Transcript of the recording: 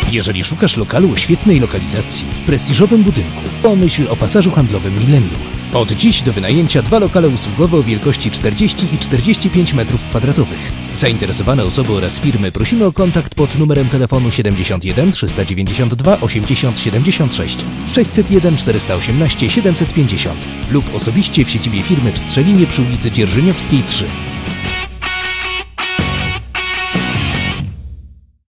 Jeżeli szukasz lokalu o świetnej lokalizacji w prestiżowym budynku, pomyśl o Pasażu Handlowym Millennium. Od dziś do wynajęcia 2 lokale usługowe o wielkości 40 i 45 m2. Zainteresowane osoby oraz firmy prosimy o kontakt pod numerem telefonu 71 392 80 76 601 418 750 lub osobiście w siedzibie firmy w Strzelinie przy ulicy Dzierżyniowskiej 3.